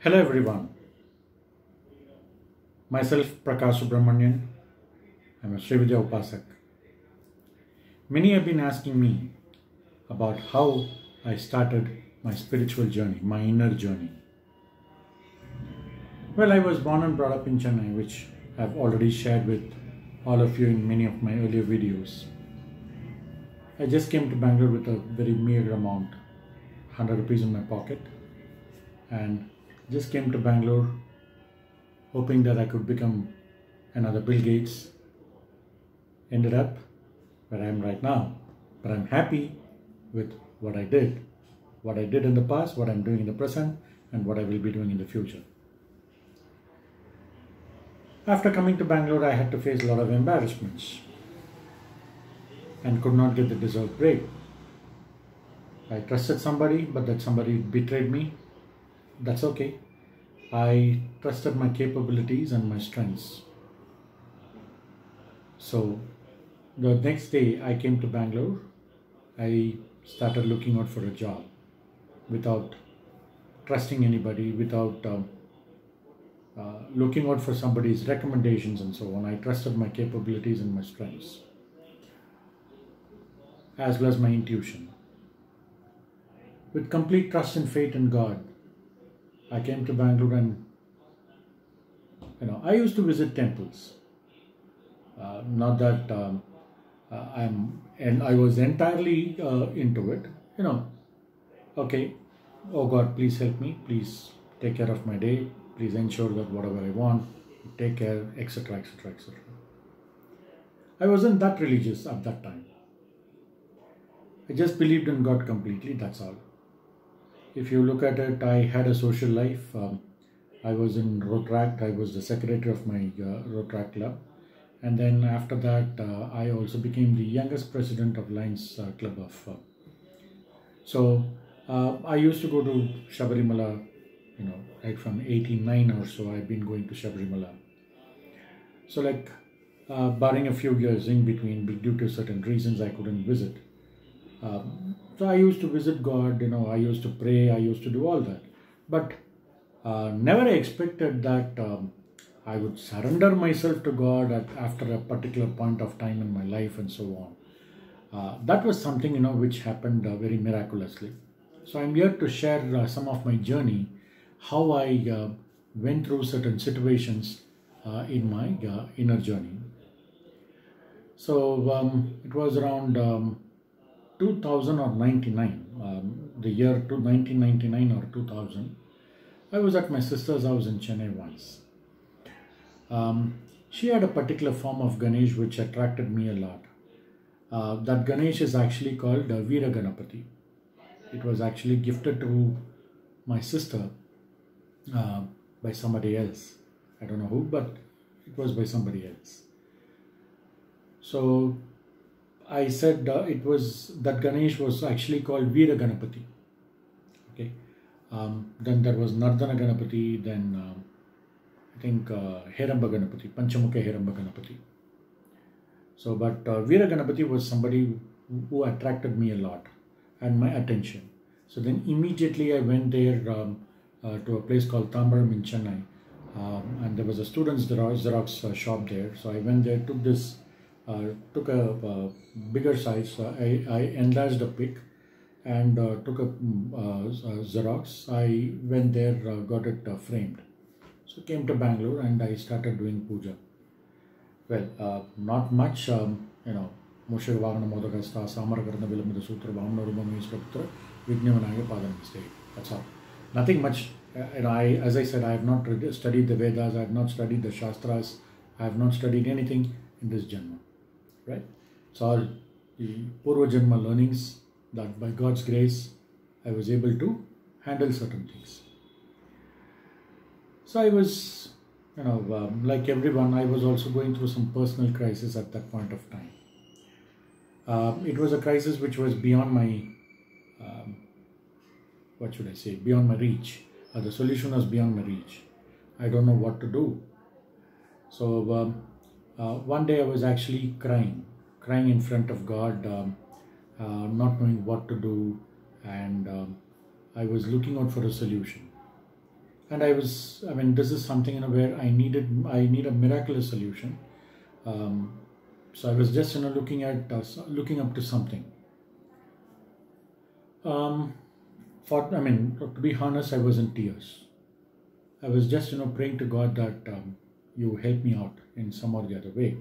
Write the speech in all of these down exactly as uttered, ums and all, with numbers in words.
Hello everyone, myself Prakash Subramanian. I'm a Srividya Upasak. Many have been asking me about how I started my spiritual journey, my inner journey. Well, I was born and brought up in Chennai, which I've already shared with all of you in many of my earlier videos. I just came to Bangalore with a very meager amount, one hundred rupees in my pocket, and just came to Bangalore hoping that I could become another Bill Gates. Ended up where I am right now, but I'm happy with what I did, what I did in the past, what I'm doing in the present, and what I will be doing in the future. After coming to Bangalore, I had to face a lot of embarrassments and could not get the deserved break. I trusted somebody, but that somebody betrayed me. That's okay. I trusted my capabilities and my strengths. So the next day I came to Bangalore, I started looking out for a job without trusting anybody, without um, uh, looking out for somebody's recommendations and so on. I trusted my capabilities and my strengths, as well as my intuition. With complete trust and faith in God, I came to Bangalore, and you know, I used to visit temples. Uh, not that um, uh, I'm, and I was entirely uh, into it. You know, okay, oh God, please help me. Please take care of my day. Please ensure that whatever I want, take care, et cetera, et cetera, et cetera. I wasn't that religious at that time. I just believed in God completely. That's all. If you look at it, I had a social life. Um, I was in Rotaract. I was the secretary of my uh, Rotaract club. And then after that, uh, I also became the youngest president of Lions uh, Club of. Uh, so uh, I used to go to Shabarimala, you know, right from eighty-nine or so. I've been going to Shabarimala. So like, uh, barring a few years in between, due to certain reasons, I couldn't visit. Um, so I used to visit God, you know, I used to pray, I used to do all that. But uh, never expected that um, I would surrender myself to God at, after a particular point of time in my life and so on. Uh, that was something, you know, which happened uh, very miraculously. So I'm here to share uh, some of my journey, how I uh, went through certain situations uh, in my uh, inner journey. So um, it was around um, two thousand or ninety-nine, um, the year to nineteen ninety-nine or two thousand. I was at my sister's house in Chennai once. Um, she had a particular form of Ganesh which attracted me a lot. Uh, that Ganesh is actually called uh, Veera Ganapati. It was actually gifted to my sister uh, by somebody else. I don't know who, but it was by somebody else. So I said uh, it was, that Ganesh was actually called Veera Ganapati. Okay. Um, then there was Nardana Ganapati, then um, I think uh, Heramba Ganapati, Panchamukha Heramba Ganapati. So, but uh, Veera Ganapati was somebody who attracted me a lot and my attention. So then immediately I went there um, uh, to a place called Tambaram in Chennai. Um, and there was a student's Xerox uh, shop there. So I went there, took this Uh, took a uh, bigger size. Uh, I, I enlarged a pic and uh, took a uh, Xerox. I went there, uh, got it uh, framed. So came to Bangalore and I started doing puja. Well, uh, not much, um, you know, Moshe Vagana Modagasta, Samarakarna Vilamada Sutra, Vamna Rubam Instructor, Vignavanaya Padaniste. That's all. Nothing much. Uh, you know, I, as I said, I have not studied the Vedas, I have not studied the Shastras, I have not studied anything in this Janma. Right? It's all the Purva Janma learnings that by God's grace I was able to handle certain things. So I was, you know, um, like everyone, I was also going through some personal crisis at that point of time. Uh, it was a crisis which was beyond my, um, what should I say, beyond my reach. Uh, the solution was beyond my reach. I don't know what to do. So, um, Uh, one day I was actually crying, crying in front of God, um, uh, not knowing what to do, and um, I was looking out for a solution. and I was, I mean, this is something, you know, where I needed, I need a miraculous solution. Um, so I was just, you know, looking at, uh, looking up to something. Um, for, I mean, to be honest, I was in tears. I was just, you know, praying to God that um, you help me out in some or the other way.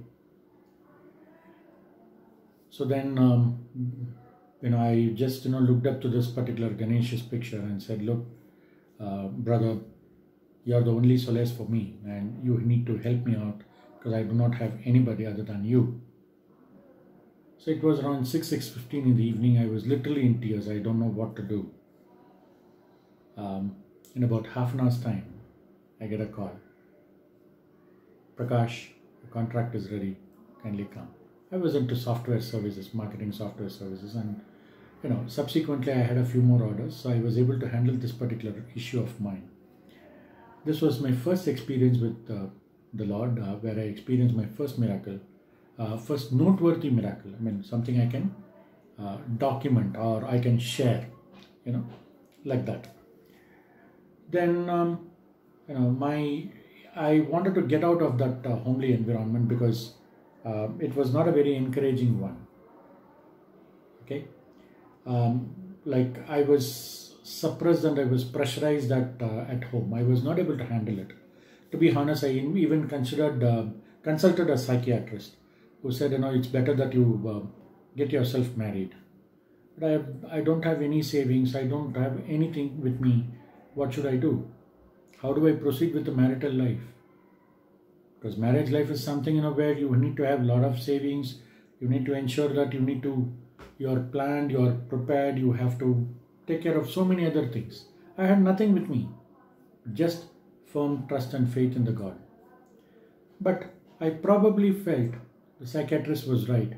So then, um, you know, I just, you know, looked up to this particular Ganesha's picture and said, look, uh, brother, you're the only solace for me, and you need to help me out because I do not have anybody other than you. So it was around six, six fifteen in the evening. I was literally in tears. I don't know what to do. Um, in about half an hour's time, I get a call. Prakash, the contract is ready. Kindly come. I was into software services, marketing software services, and you know, subsequently I had a few more orders, so I was able to handle this particular issue of mine. This was my first experience with uh, the Lord, uh, where I experienced my first miracle, uh, first noteworthy miracle. I mean, something I can uh, document or I can share, you know, like that. Then, um, you know, my I wanted to get out of that uh, homely environment because uh, it was not a very encouraging one. Okay, um, like I was suppressed and I was pressurized at uh, at home. I was not able to handle it. To be honest, I even considered uh, consulted a psychiatrist who said, you know, it's better that you uh, get yourself married. But I have, I don't have any savings. I don't have anything with me. What should I do? How do I proceed with the marital life? Because marriage life is something, you know, where you need to have a lot of savings. You need to ensure that you need to, you're planned, you're prepared, you have to take care of so many other things. I had nothing with me, just firm trust and faith in the God. But I probably felt the psychiatrist was right,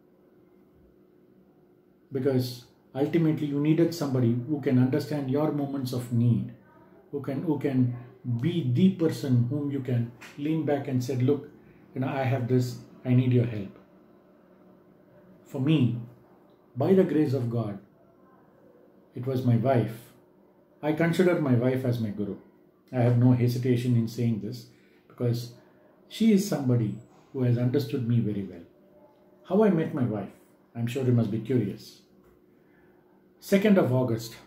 because ultimately you needed somebody who can understand your moments of need, who can who can be the person whom you can lean back and say, look, you know, I have this, I need your help. For me, by the grace of God, it was my wife. I consider my wife as my guru. I have no hesitation in saying this because she is somebody who has understood me very well. How I met my wife, I'm sure you must be curious. second of August,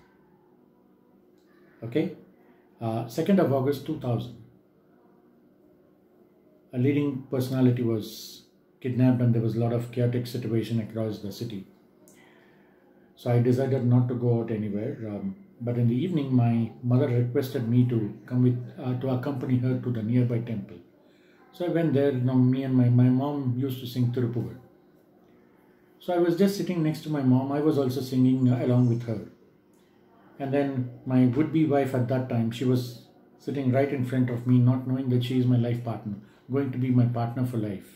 okay, uh, second of August two thousand, a leading personality was kidnapped and there was a lot of chaotic situation across the city. So I decided not to go out anywhere. Um, but in the evening, my mother requested me to come with, uh, to accompany her to the nearby temple. So I went there. You know, me and my, my mom used to sing Tirupugal. So I was just sitting next to my mom. I was also singing uh, along with her. And then my would-be wife at that time, she was sitting right in front of me, not knowing that she is my life partner, going to be my partner for life.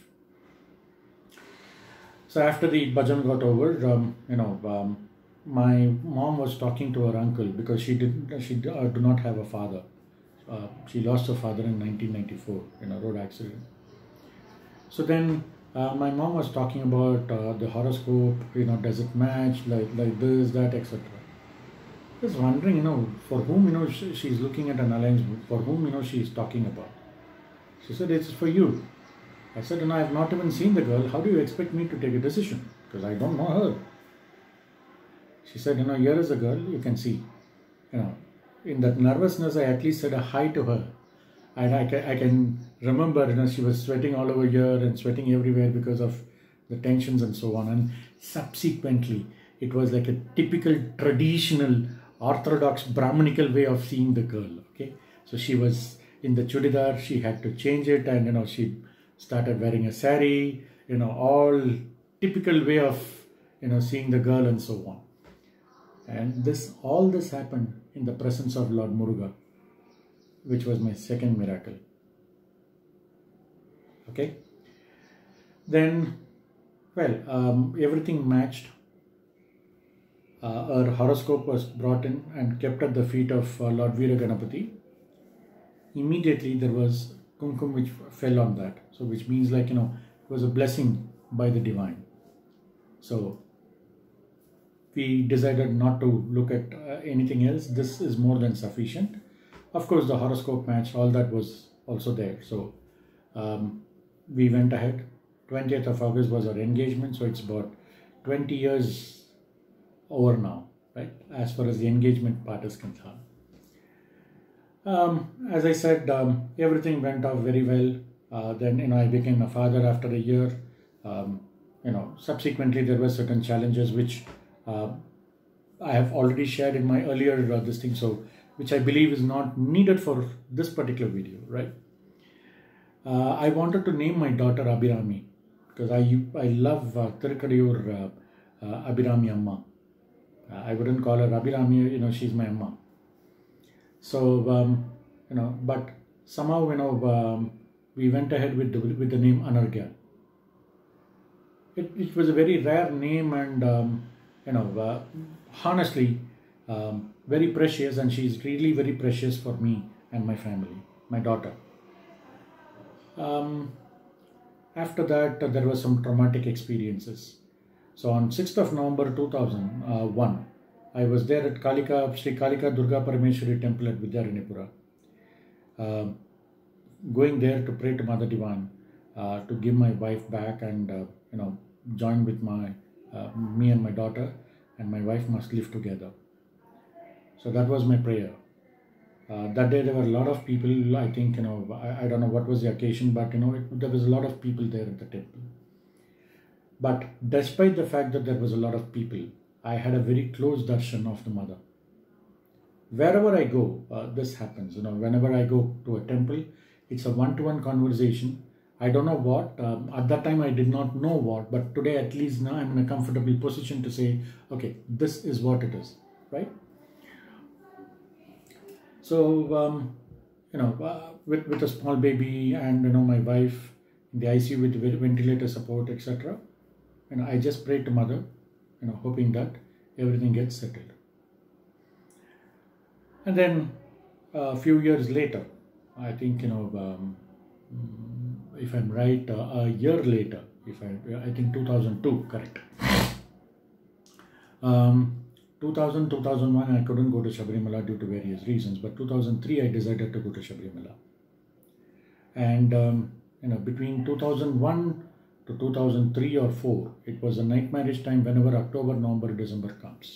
So after the bhajan got over, um, you know, um, my mom was talking to her uncle because she did she uh, do not have a father. Uh, she lost her father in nineteen ninety-four in a road accident. So then uh, my mom was talking about uh, the horoscope. You know, does it match like like this, that, et cetera. I was wondering, you know, for whom you know she, she's looking at an alliance, for whom you know she is talking about. She said, it's for you. I said, you know, I have not even seen the girl. How do you expect me to take a decision? Because I don't know her. She said, you know, here is a girl, you can see. You know, in that nervousness, I at least said a hi to her. And I can, I can remember, you know, she was sweating all over here and sweating everywhere because of the tensions and so on. And subsequently, it was like a typical traditional orthodox Brahminical way of seeing the girl. Okay, so she was in the chudidar, she had to change it, and you know, she started wearing a sari, you know, all typical way of, you know, seeing the girl and so on. And this, all this happened in the presence of Lord Muruga, which was my second miracle. Okay. Then, well, um, everything matched. Uh, her horoscope was brought in and kept at the feet of uh, Lord Veeraganapati. Immediately there was kumkum which fell on that. So which means, like, you know, it was a blessing by the divine. So we decided not to look at uh, anything else. This is more than sufficient. of course, the horoscope match, all that was also there. So um, we went ahead. twentieth of August was our engagement, so it's about twenty years over now, right? As far as the engagement part is concerned. Um, as I said, um, everything went off very well. Uh, then, you know, I became a father after a year. Um, you know, subsequently there were certain challenges which uh, I have already shared in my earlier uh, this thing, so which I believe is not needed for this particular video, right? Uh, I wanted to name my daughter Abhirami because I I love uh, Tirukadiyur uh, uh, Abhirami Amma. Uh, I wouldn't call her Abhirami, you know, she's my Amma. So, um, you know, but somehow, you know, um, we went ahead with the, with the name Anargya. It, it was a very rare name and, um, you know, uh, honestly, um, very precious, and she's really very precious for me and my family, my daughter. Um, after that, uh, there were some traumatic experiences. So on sixth of November two thousand one, I was there at Kalika, Sri Kalika Durga Parameshwari temple at Vidyaranipura. Uh, going there to pray to Mother Divine, uh, to give my wife back and, uh, you know, join with my, uh, me and my daughter, and my wife must live together. So that was my prayer. Uh, that day there were a lot of people, I think, you know, I, I don't know what was the occasion, but, you know, it, there was a lot of people there at the temple. But despite the fact that there was a lot of people, I had a very close darshan of the mother. Wherever I go, uh, this happens. You know, whenever I go to a temple, it's a one-to-one conversation. I don't know what. Um, at that time, I did not know what. But today, at least now, I'm in a comfortable position to say, okay, this is what it is, right? So, um, you know, uh, with, with a small baby and, you know, my wife in the I C U with ventilator support, et cetera, you know, I just prayed to Mother, you know, hoping that everything gets settled. And then uh, a few years later, I think, you know, um, if I'm right, uh, a year later, if I, I think two thousand two, correct. Um, two thousand, two thousand one, I couldn't go to Sabarimala due to various reasons, but two thousand three, I decided to go to Sabarimala. And, um, you know, between two thousand one to two thousand three or four, it was a nightmarish time whenever October, November, December comes.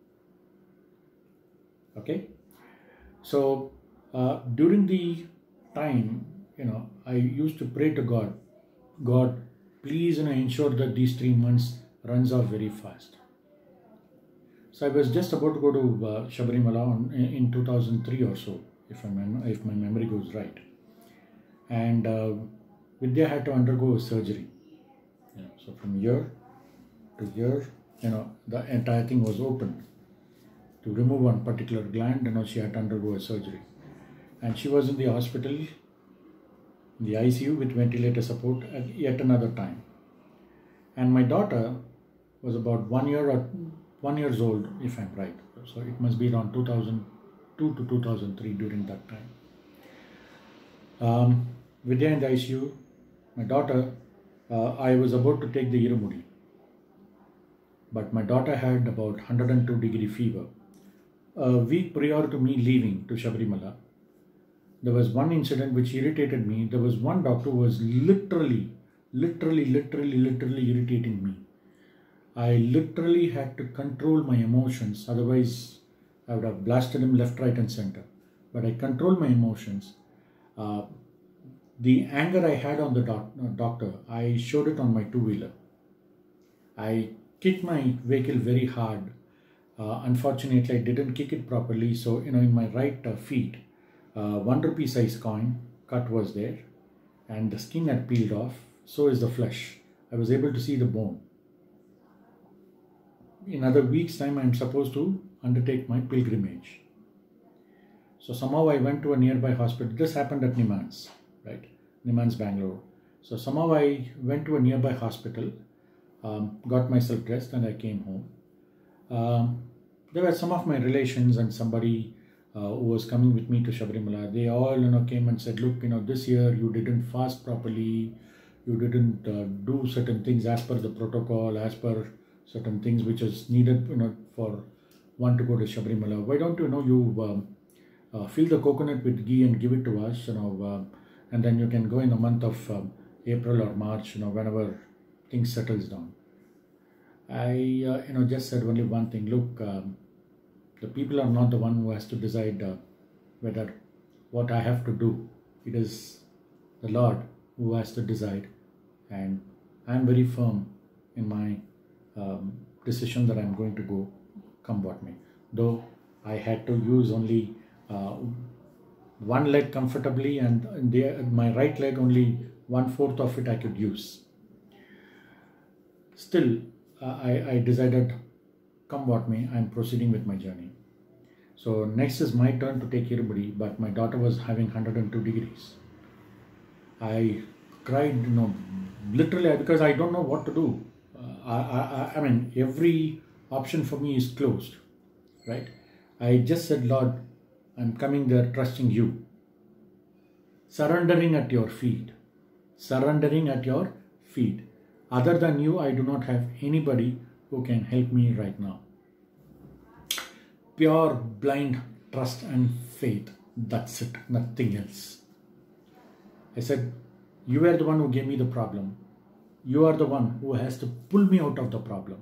Okay? So, uh, during the time, you know, I used to pray to God, God, please, you know, ensure that these three months runs off very fast. So I was just about to go to uh, Sabarimala on, in, in two thousand three or so, if, I'm, if my memory goes right. And uh, Vidya had to undergo a surgery. You know, so from here to here, you know, the entire thing was opened. To remove one particular gland, you know, she had to undergo a surgery. And she was in the hospital, in the I C U with ventilator support at yet another time. And my daughter was about one year or one years old, if I'm right. So it must be around two thousand two to two thousand three during that time. Um, Vidya in the I C U, my daughter, uh, I was about to take the Irumudi. But my daughter had about one hundred two degree fever. A week prior to me leaving to Sabarimala, there was one incident which irritated me. There was one doctor who was literally, literally, literally, literally irritating me. I literally had to control my emotions. Otherwise, I would have blasted him left, right and center. But I controlled my emotions. Uh, the anger I had on the doc uh, doctor, I showed it on my two-wheeler. I kicked my vehicle very hard. Uh, unfortunately, I didn't kick it properly. So, you know, in my right uh, feet, uh, one rupee size coin cut was there and the skin had peeled off. So is the flesh. I was able to see the bone. In another week's time, I'm supposed to undertake my pilgrimage. So somehow I went to a nearby hospital. This happened at Nimans, right? Nimans, Bangalore. So somehow I went to a nearby hospital, um, got myself dressed and I came home. Um, there were some of my relations and somebody uh, who was coming with me to Sabarimala. They all, you know, came and said, look, you know, this year you didn't fast properly. You didn't uh, do certain things as per the protocol, as per certain things which is needed, you know, for one to go to Sabarimala. Why don't you know you um, uh, fill the coconut with ghee and give it to us, you know, uh, and then you can go in the month of um, April or March, you know, whenever things settles down. I, uh, you know, just said only one thing. Look, um, the people are not the one who has to decide uh, whether what I have to do. It is the Lord who has to decide, and I am very firm in my um, decision that I am going to go, come what may. Though I had to use only uh, one leg comfortably, and the, my right leg only one fourth of it I could use. Still, uh, I, I decided, come what may, I am proceeding with my journey. So next is my turn to take Irubadi, but my daughter was having one hundred two degrees. I cried, you know, literally, because I don't know what to do. Uh, I, I, I mean, every option for me is closed, right? I just said, Lord, I'm coming there trusting you. Surrendering at your feet. Surrendering at your feet. Other than you, I do not have anybody who can help me right now. Pure, blind trust and faith. That's it. Nothing else. I said, you are the one who gave me the problem. You are the one who has to pull me out of the problem.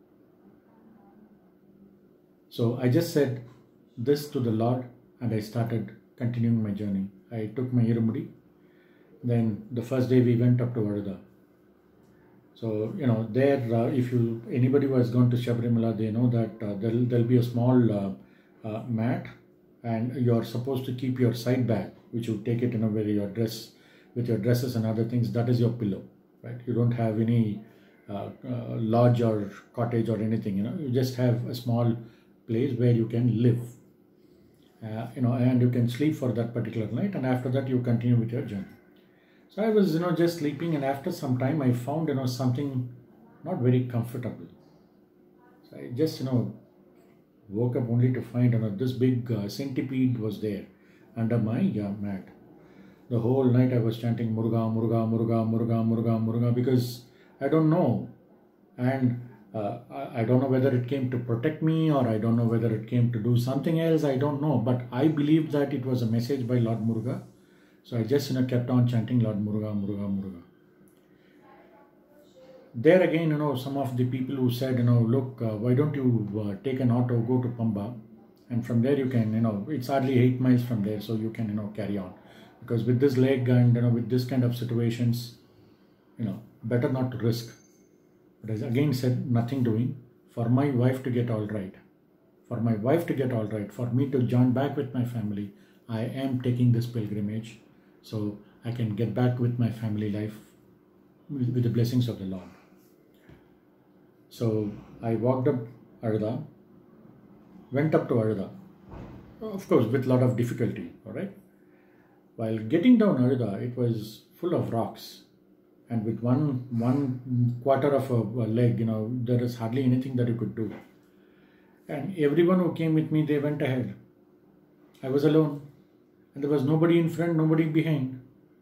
So I just said this to the Lord, and I started continuing my journey. I took my Irumudi. Then the first day we went up to Varada. So, you know, there, uh, if you anybody who has gone to Sabarimala, they know that uh, there'll, there'll be a small uh, uh, mat, and you're supposed to keep your side bag, which you take it in a where your dress, with your dresses and other things, that is your pillow, right? You don't have any uh, uh, lodge or cottage or anything, you know, you just have a small place where you can live, uh, you know, and you can sleep for that particular night, and after that you continue with your journey. So I was, you know, just sleeping, and after some time I found, you know, something not very comfortable. So I just, you know, woke up only to find, you know, this big uh, centipede was there under my uh, mat. The whole night I was chanting Muruga, Muruga, Muruga, Muruga, Muruga, Muruga, because I don't know. And uh, I, I don't know whether it came to protect me, or I don't know whether it came to do something else. I don't know. But I believe that it was a message by Lord Muruga. So I just, you know, kept on chanting Lord Muruga, Muruga, Muruga. There again, you know, some of the people who said, you know, look, uh, why don't you uh, take an auto, go to Pamba, and from there you can, you know, it's hardly eight miles from there, so you can, you know, carry on. Because with this leg and, you know, with this kind of situations, you know, better not to risk. But as again said, nothing doing. For my wife to get all right, for my wife to get all right, for me to join back with my family, I am taking this pilgrimage, so I can get back with my family life with, with the blessings of the Lord. So I walked up Arada, went up to Arada, of course with a lot of difficulty, all right. While getting down Arada, it was full of rocks, and with one one quarter of a, a leg, you know, there is hardly anything that you could do. And everyone who came with me, they went ahead. I was alone, and there was nobody in front, nobody behind.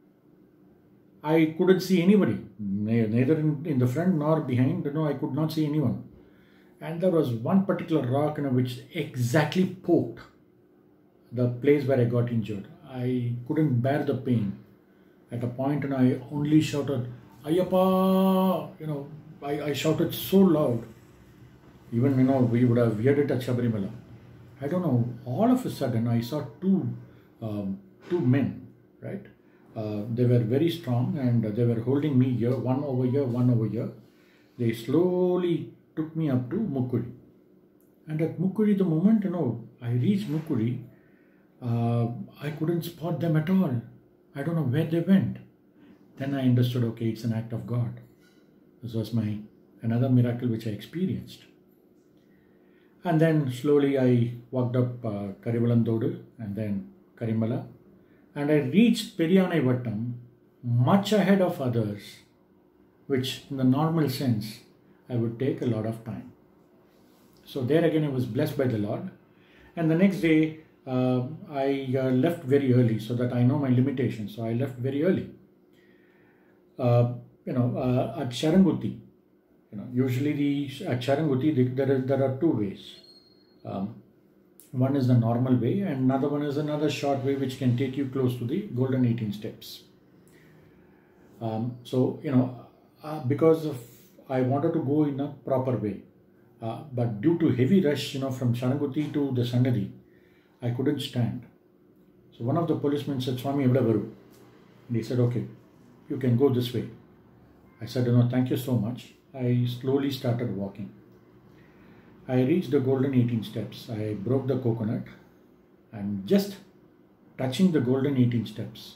I couldn't see anybody, neither in, in the front nor behind. You know, I could not see anyone. And there was one particular rock, you know, which exactly poked the place where I got injured. I couldn't bear the pain. At a point, and I only shouted, Ayyappa! You know, I, I shouted so loud. Even, you know, we would have heard it at Sabarimala. I don't know, all of a sudden I saw two, um, two men, right? Uh, they were very strong, and they were holding me here, one over here, one over here. They slowly took me up to Mukkudi. And at Mukkudi, the moment, you know, I reached Mukkudi, uh, I couldn't spot them at all. I don't know where they went. Then I understood, okay, it's an act of God. This was my another miracle which I experienced. And then slowly I walked up uh, Karivalandodu and then Karimala. And I reached Periyanai Vattam much ahead of others, which in the normal sense, I would take a lot of time. So there again, I was blessed by the Lord. And the next day, uh, I uh, left very early so that I know my limitations. So I left very early. Uh, you know, uh, at Sharanguti, you know, usually the, at Sharanguti, the, there, are, there are two ways. Um, One is the normal way, and another one is another short way which can take you close to the golden eighteen steps. Um, so, you know, uh, because of I wanted to go in a proper way, uh, but due to heavy rush, you know, from Sharaguti to the Sannadhi, I couldn't stand. So one of the policemen said, "Swami, evada varu?" And he said, "Okay, you can go this way." I said, "No, thank you so much." I slowly started walking. I reached the golden eighteen steps. I broke the coconut and just touching the golden eighteen steps,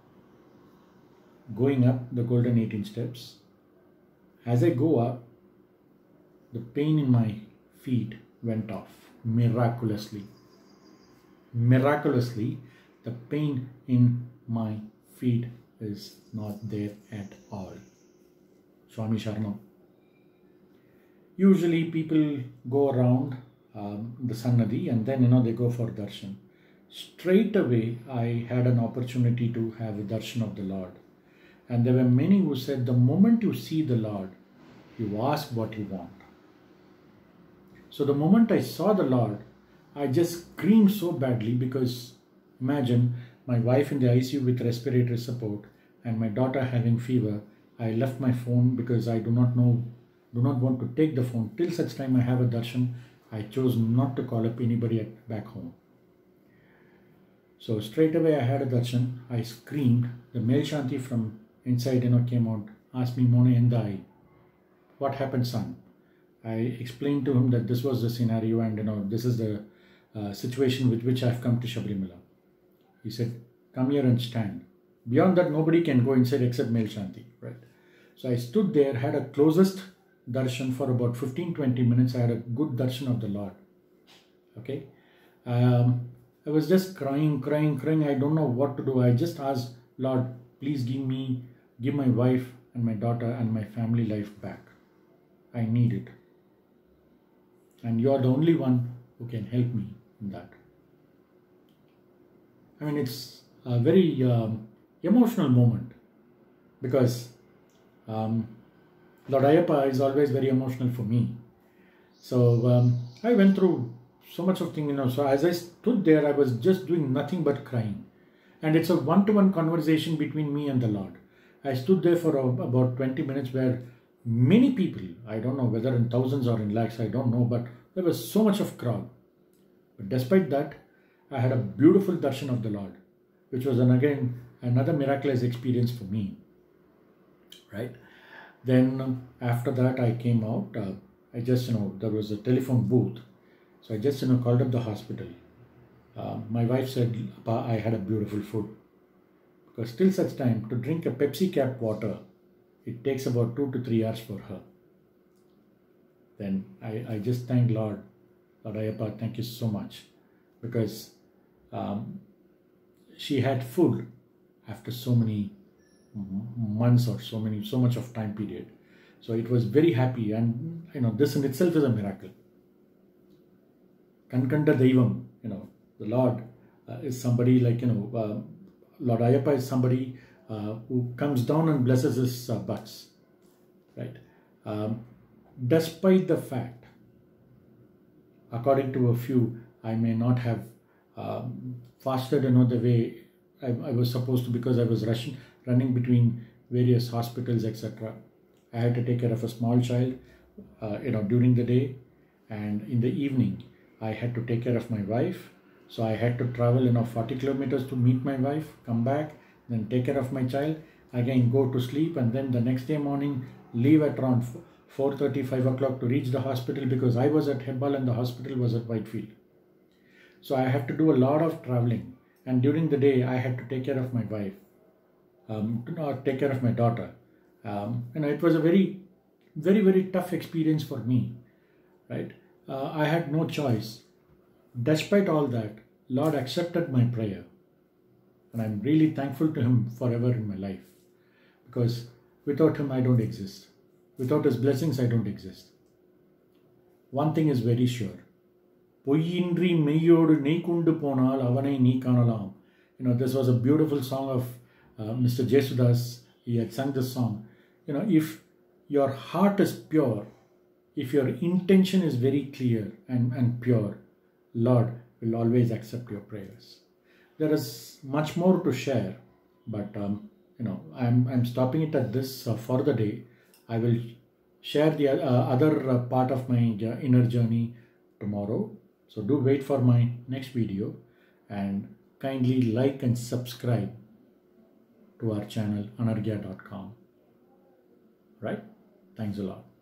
going up the golden eighteen steps, as I go up, the pain in my feet went off miraculously. Miraculously, the pain in my feet is not there at all. Swami Sharanam. Usually people go around um, the Sannadhi and then, you know, they go for darshan. Straight away, I had an opportunity to have a darshan of the Lord. And there were many who said, the moment you see the Lord, you ask what you want. So the moment I saw the Lord, I just screamed so badly because imagine my wife in the I C U with respiratory support and my daughter having fever. I left my phone because I do not know, do not want to take the phone. Till such time I have a darshan, I chose not to call up anybody at back home. So straight away I had a darshan. I screamed. The male Shanti from inside, you know, came out, asked me, "Mone endai? What happened, son?" I explained to him that this was the scenario and, you know, this is the uh, situation with which I have come to Sabarimala. He said, "Come here and stand." Beyond that, nobody can go inside except male Shanti, right? So I stood there, had a closest darshan for about fifteen to twenty minutes. I had a good darshan of the Lord. Okay. Um, I was just crying, crying, crying. I don't know what to do. I just asked, "Lord, please give me, give my wife and my daughter and my family life back. I need it. And you are the only one who can help me in that." I mean, it's a very um, emotional moment because um, Lord Ayyappa is always very emotional for me. So um, I went through so much of things, you know. So as I stood there, I was just doing nothing but crying. And it's a one-to-one conversation between me and the Lord. I stood there for a, about twenty minutes where many people, I don't know whether in thousands or in lakhs, I don't know, but there was so much of crowd. But despite that, I had a beautiful darshan of the Lord, which was an, again another miraculous experience for me. Right? Then um, after that, I came out. Uh, I just, you know, there was a telephone booth. So I just, you know, called up the hospital. Uh, my wife said, "Appa, I had a beautiful food." Because till such time, to drink a Pepsi cap water, it takes about two to three hours for her. Then I, I just thank Lord, Lord Ayyappa, thank you so much. Because um, she had food after so many months or so many, so much of time period. So it was very happy, and you know, this in itself is a miracle. Kankanda Deivam, you know, the Lord uh, is somebody like, you know, uh, Lord Ayyappa is somebody uh, who comes down and blesses his uh, butts, right? Um, despite the fact, according to a few, I may not have um, fasted, you know, the way I, I was supposed to because I was rushing, running between various hospitals, et cetera. I had to take care of a small child, uh, you know, during the day, and in the evening, I had to take care of my wife. So I had to travel, you know, forty kilometers to meet my wife, come back, then take care of my child, again go to sleep, and then the next day morning leave at around four thirty, five o'clock to reach the hospital because I was at Hebbal and the hospital was at Whitefield. So I had to do a lot of traveling, and during the day I had to take care of my wife, um, to take care of my daughter. Um, and it was a very, very, very tough experience for me, right? Uh, I had no choice. Despite all that, Lord accepted my prayer. And I'm really thankful to Him forever in my life. Because without Him, I don't exist. Without His blessings, I don't exist. One thing is very sure. பொய்யின்றி மெய்யோடு நீ கொண்டு போனால் அவனை நீ காணலாம். You know, this was a beautiful song of uh, Mister Jesudas. He had sung this song. You know, if your heart is pure, if your intention is very clear and, and pure, Lord will always accept your prayers. There is much more to share, but um, you know, I'm, I'm stopping it at this uh, for the day. I will share the uh, other uh, part of my uh, inner journey tomorrow. So do wait for my next video and kindly like and subscribe to our channel anargya dot com. Right? Thanks a lot.